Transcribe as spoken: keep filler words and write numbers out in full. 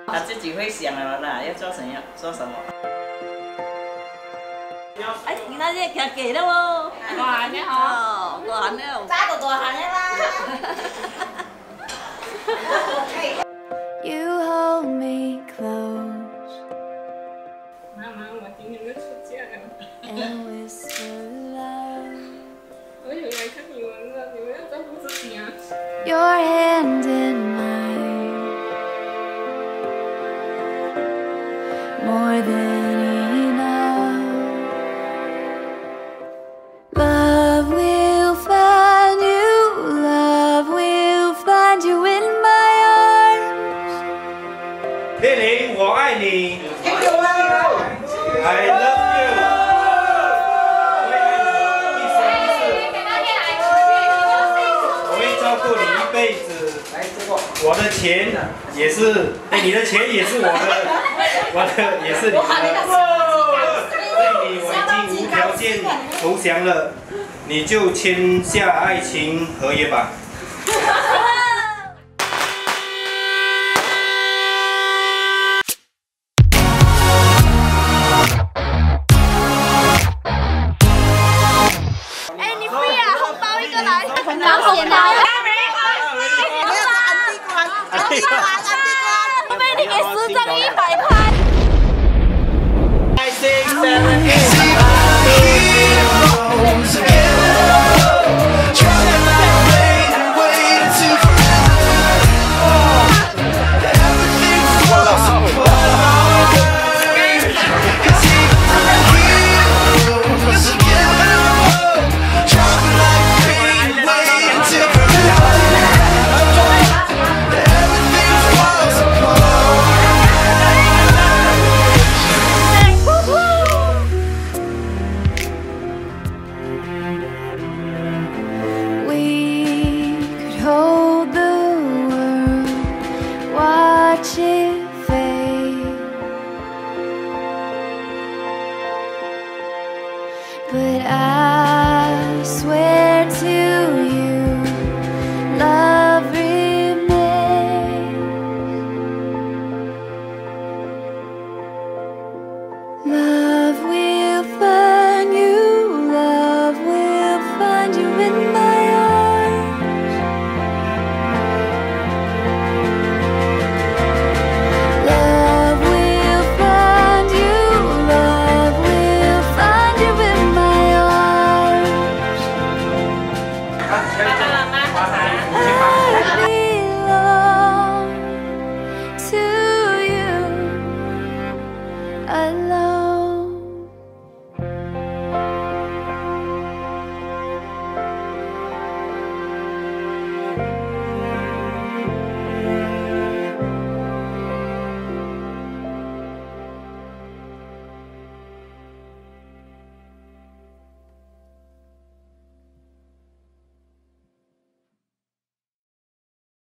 他自己会想了啦，要做什么做什么。哎，今仔日行过了哦。大汉的吼，大汉的哦。早就大汉的啦。 You hold me close. 妈妈，我今天就出嫁了。 And whisper love. 我有来看你们了，你们要照顾自己啊。 Your hand in mine. More than enough. Love will find you. Love will find you in my arms. 列宁，我爱你。I love you。我会照顾你一辈子。我的钱也是，哎，你的钱也是我的，我的也是你的。对你我已经无条件投降了，你就签下爱情合约吧。 哎，你不要红包一个来，拿红包。 我被你给十张一百块。